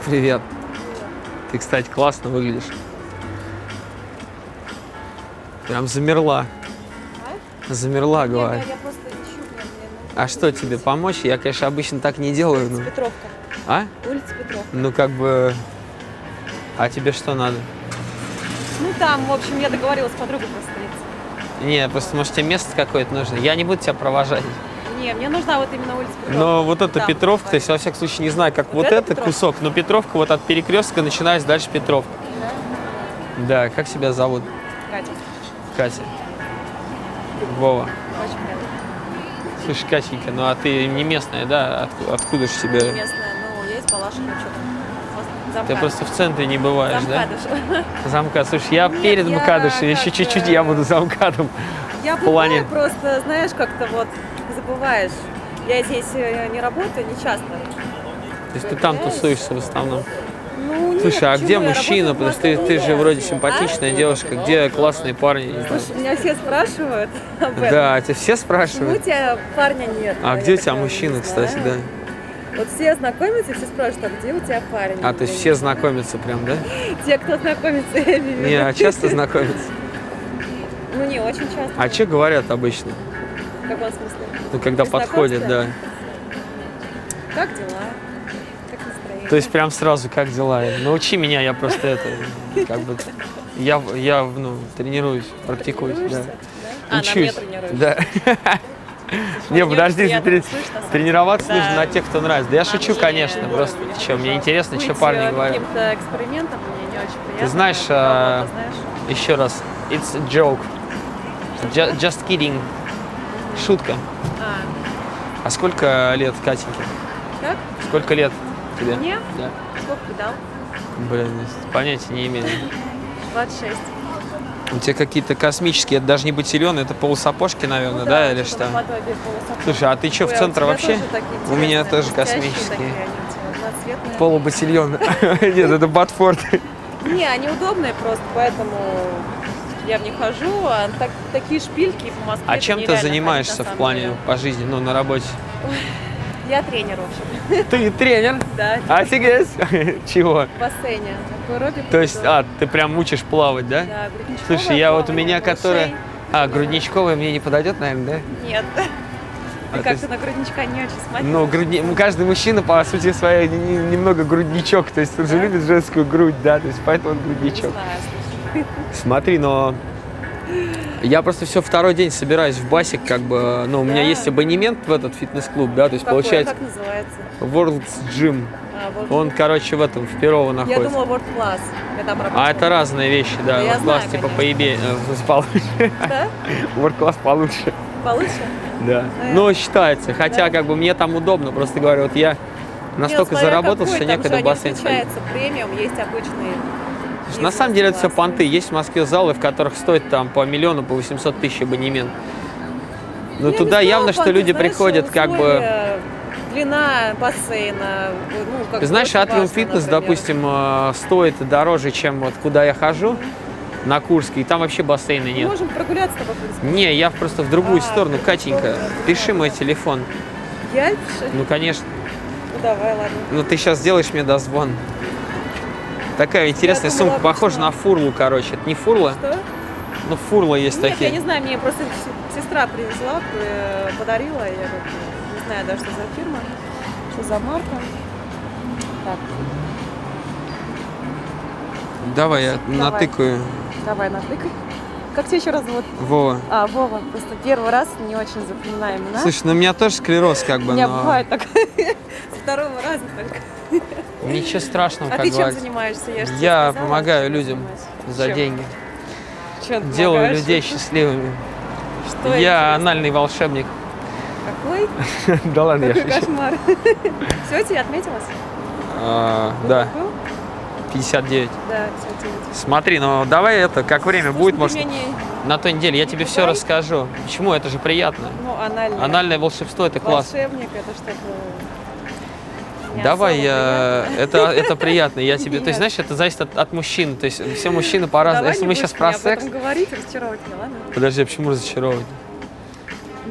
Привет. Ты, кстати, классно выглядишь. Прям замерла. Замерла, говорю. Я просто ищу. А что тебе, помочь? Я, конечно, обычно так не делаю. Улица Петровка. А? Улица Петровка. Ну, как бы... А тебе что надо? Ну, там, в общем, я договорилась с подругой просто. Не, просто, может, тебе место какое-то нужно? Я не буду тебя провожать. Не, мне нужна вот именно улица Петровка. Но вот эта Там, Петровка, то есть, во всяком случае, не знаю, как вот это Петровка? кусок, но Петровка вот от перекрестка начинается дальше Петровка. Да, как себя зовут? Катя. Катя. Вова. Очень приятно. Слушай, Катенька, ну а ты не местная, да? Откуда же тебя? Не местная, ну, я из Палашина, что там. Ты просто в центре не бываешь, да? Замкадыш. Замка. Слушай, я Нет, перед я МКАДышем, еще как-то- чуть-чуть я буду замкадом. Я В плане- бываю, просто, знаешь, как-то вот забываешь. Я здесь не работаю, не часто. То есть ты там тусуешься в основном. Ну, нет, Слушай, а почему? где Я мужчина? работаю в Потому что ты же Москве. вроде симпатичная девушка. Где классные парни? Не знаю. Слушай, меня все спрашивают об этом. Да, тебя все Почему у спрашивают? тебя парня нет? А Я где у тебя такая, мужчина, не кстати, да? знаю. Вот все знакомятся, все спрашивают, а где у тебя парень? А, то есть все знакомятся прям, да? Те, кто знакомится, я имею в виду. Не, а часто знакомятся? Ну, не очень часто. А что говорят обычно? В каком смысле? Ну, когда При подходят, да. знакомстве? Как дела? Как настроение? То есть прям сразу, как дела? Научи меня, я просто это, как бы, я ну, тренируюсь, практикуюсь, да. Тренируешься? Да? А, на мне Учусь, тренируешься. да. Не, Мне подожди, очень смотри, приятно слышно, на самом тренироваться деле. нужно Да. на тех, кто нравится. Да я шучу, мне конечно, не просто, очень что, мне интересно, что быть, парни говорят. каким-то экспериментом мне не очень приятно. Ты знаешь, Кого-то, знаешь. еще раз, it's a joke, just kidding, шутка. А, А сколько лет, Катеньке? как? Сколько лет тебе? Мне? Да. Сколько ты дал? Блин, понятия не имею. 26. У тебя какие-то космические, это даже не ботильоны, это полусапожки, наверное, Ну да, или что-то что? наподобие полусапожек. Слушай, а ты что, в Ой, а у центр тебя вообще? тоже такие У меня интересные, тоже блестящие космические. такие, они у тебя одноцветные. Полубатильон. Нет, это Батфорд. Не, они удобные просто, поэтому я в них хожу, а такие шпильки по Москве. А это чем ты нереально занимаешься ходить, на в самом плане деле. по жизни, ну, на работе? Я тренер, в общем. Ты тренер? Да, Офигеть! Чего? в бассейне. В аэробику То есть, веду. ты прям учишь плавать, да? Да, грудничковое Слушай, я вот у плавание, меня, которая... малышей. Грудничковая мне не подойдет, наверное, Нет. А Ты то есть- как-то на грудничка не очень да? смотришь. Ну, каждый мужчина, по сути своей, немного грудничок, то есть он же любит женскую грудь, да, то есть поэтому он Не грудничок. знаю, слушай. Смотри, но я просто все второй день собираюсь в басик, как бы, ну, у меня Да. есть абонемент в этот фитнес-клуб, да, то есть Какой? получается Как называется? World's Gym. А, вот. Он, короче, в этом, в Перово Я находится. думала World Class. Я там работала. А это разные вещи, да. Да, я World Class знаю, типа конечно. получше. Да? World Class получше. Получше? Да. Но считается. Хотя, как бы, мне там удобно. Просто говорю, вот я настолько Нет, смотря заработал, какой, что там некогда же в бассейн они ходить. отличаются. Премиум, есть обычные. На самом деле это все понты. Есть в Москве залы, в которых стоит там по миллиону, по 800 тысяч абонемент. Но туда явно, что люди приходят как бы... Длина бассейна. Ну, как Ты знаешь, очень Атриум важно, Фитнес, например. допустим, стоит дороже, чем вот куда я хожу, на Курский, и там вообще бассейна Мы нет. можем прогуляться с тобой, в принципе. Не, я просто в другую сторону. в другую Катенька, сторону. пиши мой телефон. Я пишу? Ну, конечно. Ну, давай, ладно. Ну, ты сейчас сделаешь мне дозвон. Такая интересная думала, сумка, похожа обычно. на фурлу, короче. Это не фурла? Что? Ну, фурла есть Нет, такие. я не знаю, мне просто сестра привезла, подарила. Я как не знаю даже, что за фирма, что за марка. Так, Давай, я Давай. натыкаю. давай натыкай. Как тебя еще раз зовут? Вова. А, Вова. Просто первый раз не очень запоминаем имена. Слушай, ну у меня тоже склероз, как У бы, меня но бывает такое. Со второго раза только. ничего страшного, А как ты чем говорится. занимаешься? Я, же тебе Я сказала, помогаю чем людям занимаюсь. за Чем? деньги. Чем ты Делаю помогаешь? людей счастливыми. Что Я интересно? анальный волшебник. Какой? Да ладно, я Какой шучу. кошмар. Все, тебе отметилось? Да, Был? 59. Да, все, тебе. Смотри, ну давай это, как время Слушай, будет, ты может, меня не- на той неделе. Я тебе все Давай. расскажу. Почему? Это же приятно. Ну, анальный. Анальное волшебство — это классно. Волшебник, это что-то... не Давай, особо я... приятное. это приятно. Я тебе... То есть, Нет. знаешь, это зависит от мужчин. То есть все мужчины по-разному. Давай Если не мы будешь сейчас про меня об секс... этом говорить, разочаровать меня, ладно? Подожди, а почему разочаровывать? Ну,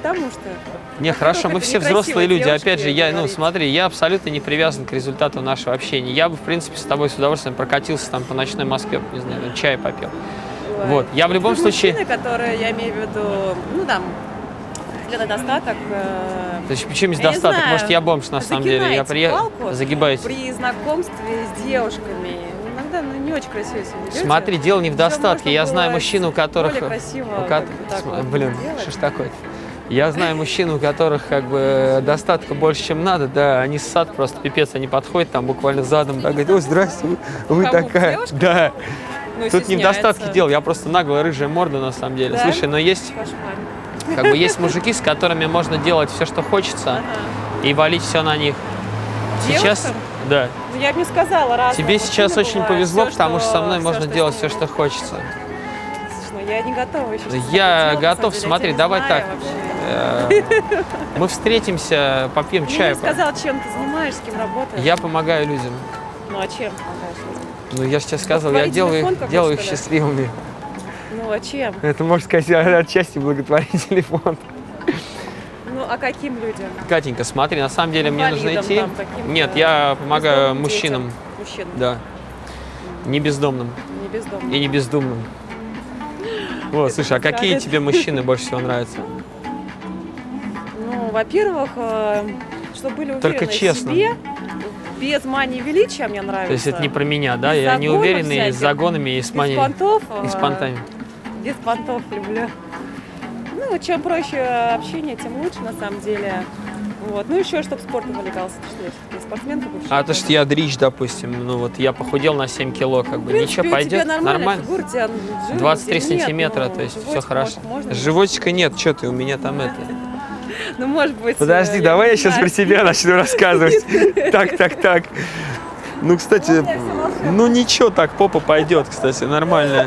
потому что... Не, хорошо, мы это все некрасиво взрослые люди. девушке Опять же, я, ну, говорить. смотри, я абсолютно не привязан к результату нашего общения. Я бы, в принципе, с тобой с удовольствием прокатился там по ночной Москве, не знаю, чай попил. Ой. Вот, я в любом случае... Мужчины, которые, я имею в виду, ну, там, где-то достаток... То есть, почему здесь я не достаток? знаю, Может, я бомж на самом деле. Я загинаете приехал, палку загибаюсь. При знакомстве с девушками. Иногда, ну, не очень красиво себя ведете. Смотри, дело не в Всё достатке. можно Я знаю было мужчин, у которых... более красиво, у ко- как бы так вот Блин, делать. что ж такое? Я знаю мужчин, у которых как бы достатка больше, чем надо, да, они ссат просто пипец, они подходят там буквально задом, да, говорят: ой, здрасте, вы Кому, такая. девушкам? Да. Ну, Тут не в достатке стесняется. дело, я просто наглая рыжая морда на самом деле. Да? Слушай, но есть, Кошмар. как бы, есть мужики, с которыми можно делать все, что хочется, Ага. и валить все на них. Сейчас, Девушкам? да. Ну, я бы не сказала, раз. Тебе сейчас очень повезло, потому что со мной можно что делать с все, ним. что хочется. Слушай, ну, я не готова еще. что-то Я делать, на готов, самом деле, смотри, я тебя давай не так. знаю Мы встретимся, попьем вообще. чай. Ты не сказал, чем ты занимаешься, с кем работаешь. Я помогаю людям. Ну, а чем помогаешь людям? Ну, я же тебе сказал, я Благотворительный делаю, фонд какой-то, делаю их что ли? счастливыми. Ну, а чем? Это, можно сказать, отчасти благотворительный фонд. Ну, а каким людям? Катенька, смотри, на самом деле мне нужно Инвалидам идти. там каким-то, Нет, я помогаю бездомным мужчинам. детям. Мужчинам, Да. Не бездомным. не бездомным. И не бездумным. Вот, слушай, а какие правда. тебе мужчины больше всего нравятся? Ну, во-первых, чтобы были уверены Только в честно. себе, без мании величия мне нравится. То есть это не про меня, да? Без Я не загонов уверенный с всяких, загонами и с без манией. понтов. И с понтами. Без понтов люблю. Ну, чем проще общение, тем лучше, на самом деле. Вот. Ну, еще, чтобы спортом увлекался, потому что я все-таки спортсменка бывшая. А то, что я дрищ, допустим, ну вот я похудел на 7 кило, как бы, В принципе, ничего, у пойдет, тебя нормальная нормально. фигура, тебя жира 23 нигде нет, сантиметра, ну, то есть все животик, хорошо. может, можно. Животика нет, что ты, у меня там это. Ну, может быть. Подожди, давай я не сейчас знаю. про себя начну рассказывать. Так. Ну, кстати, ну ничего, так попа пойдет, кстати, нормально.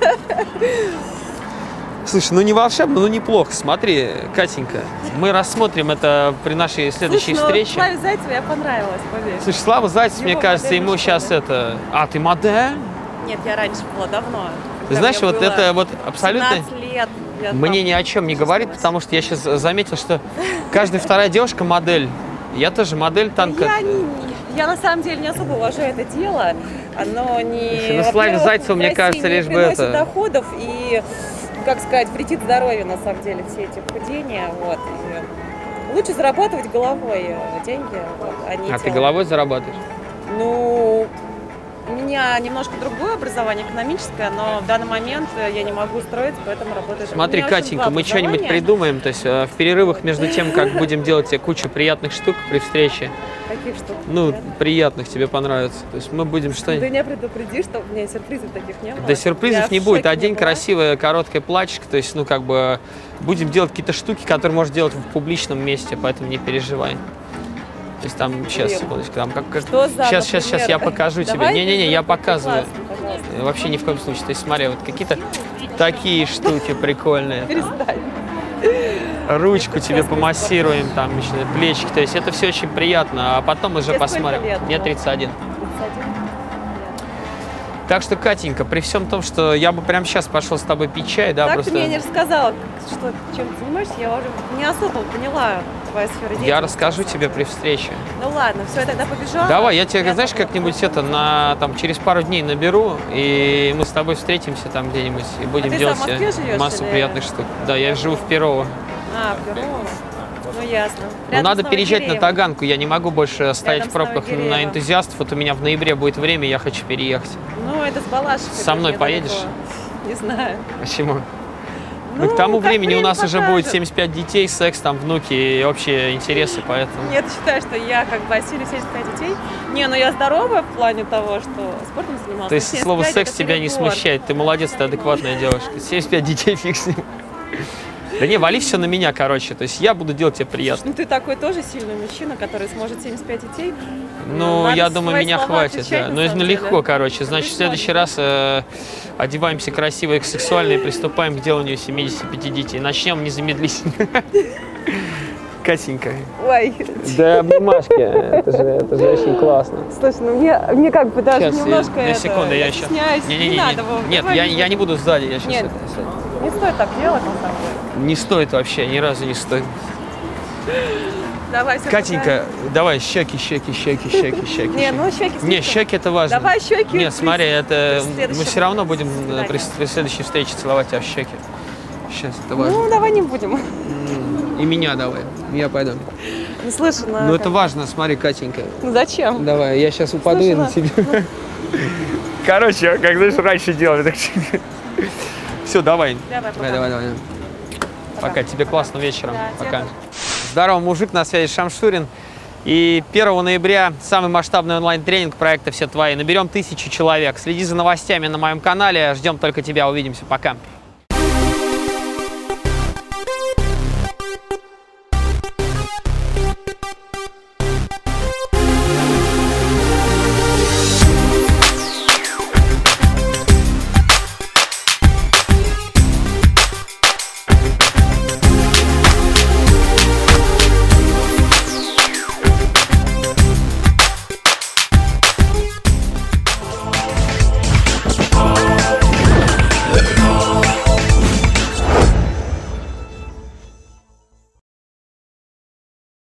Слушай, ну не волшебно, ну неплохо. Смотри, Катенька, мы рассмотрим это при нашей следующей Слушай, ну, встрече. Славе Зайцеву я понравилась, поверь. Слушай, Слава Зайцев, Его мне кажется, модельная ему сейчас школа. это... А, ты модель? Нет, я раньше была давно. Ты Когда знаешь, мне вот было это вот абсолютно 17 лет. я мне там ни о чем не говорит, потому что я сейчас заметил, что каждая вторая девушка модель. Я тоже модель танка. Я на самом деле не особо уважаю это дело. Оно не... Слушай, ну, Славе во-первых, Зайцеву, в мне России кажется, не лишь бы приносит это... доходов и, как сказать, вредит здоровью, на самом деле, все эти похудения. Вот. И лучше зарабатывать головой деньги, вот, а не А ты телом. головой зарабатываешь? Ну, у меня немножко другое образование, экономическое, но в данный момент я не могу устроиться, поэтому работаю. Смотри, У меня, в общем, Катенька, два мы что-нибудь образования. придумаем, то есть в перерывах между тем, как будем делать тебе кучу приятных штук при встрече, Каких штук? ну, Нет? приятных тебе понравится. То есть мы будем Ты что-нибудь... меня предупреди, что у меня сюрпризов таких не было. Да сюрпризов Я в не будет. шоке Одень была. красивое короткое платьишко, то есть, ну, как бы, будем делать какие-то штуки, которые можешь делать в публичном месте, поэтому не переживай. То есть там, сейчас, Блин. секундочку, там как... Что за, Сейчас, например? я покажу тебе. Давай Не-не-не, без я рук, показываю. классно, пожалуйста. Вообще ни в коем случае. То есть, смотри, вот какие-то такие штуки прикольные. Перестань. Ручку тебе помассируем, там, еще плечики. То есть это все очень приятно, а потом уже Тебе сколько посмотрим. лет? Мне 31. 31? Так что, Катенька, при всем том, что я бы прямо сейчас пошел с тобой пить чай, да, Так просто... ты мне не рассказала, что, чем ты занимаешься, я уже не особо поняла твою сферу деятельности. Я расскажу на самом тебе деле. при встрече. Ну ладно, все, я тогда побежала. Давай, я тебе, знаешь, тогда как-нибудь это там через пару дней наберу, и мы с тобой встретимся там где-нибудь и будем ты делать сам в Москве себе живешь массу или- приятных штук. Да, я живу в Перово. А, в Перово. Ну ясно. Но Рядом надо с переезжать на Новогиреевым. Таганку, я не могу больше стоять Рядом в с пробках на Новогиреевым. энтузиастов. Вот у меня в ноябре будет время, я хочу переехать. Ну, это с Балашихой. Со мной тоже поедешь? недалеко. Не знаю. Почему? Ну, к тому как времени у время нас уже покажет. будет 75 детей, секс, там, внуки и общие интересы, поэтому... Нет, считаю, что я как бы осилю 75 детей. Не, ну я здоровая в плане того, что спортом занималась. То есть 75 слово это секс тебя не перебор. смущает, ты молодец, ты адекватная девушка. 75 детей фиг с ним. Да не, вали все на меня, короче, то есть я буду делать тебе приятно. Ну ты такой тоже сильный мужчина, который сможет 75 детей. Ну, Надо я за думаю, свои меня слова хватит, отвечать, да. на Ну, самом легко, деле. короче. Значит, в Ты следующий раз одеваемся красиво и сексуально и приступаем к деланию 75 детей. Начнем незамедлительно. Катенька. Ой. Да, обнимашки. Это же очень классно. Слушай, ну мне как бы даже Сейчас, немножко я секунду, я сейчас. стесняюсь. Не надо, Вов, Нет, давай я не буду сзади, я сейчас. Нет. Не стоит так делать, на самом деле. Не стоит вообще, ни разу не стоит. Давай, всё, Катенька, давай щеки. Не, ну щеки Не, слишком. щеки это важно. Давай щеки. Нет, смотри, это при мы следующем все равно будем свидании. при следующей встрече целовать тебя в щеки. Сейчас, это важно. Ну, давай не будем. И меня давай. Я пойду. Ну, слышно. Ну это важно, смотри, Катенька. Ну, зачем? Давай, я сейчас упаду и на Слушай, тебя. Короче, как знаешь, раньше делали, так все, давай. Давай. Пока, тебе классного вечера. Да, Пока. Здорово, мужик, на связи Шамшурин. И 1 ноября самый масштабный онлайн-тренинг проекта «Все твои». Наберем 1000 человек. Следи за новостями на моем канале. Ждем только тебя. Увидимся. Пока.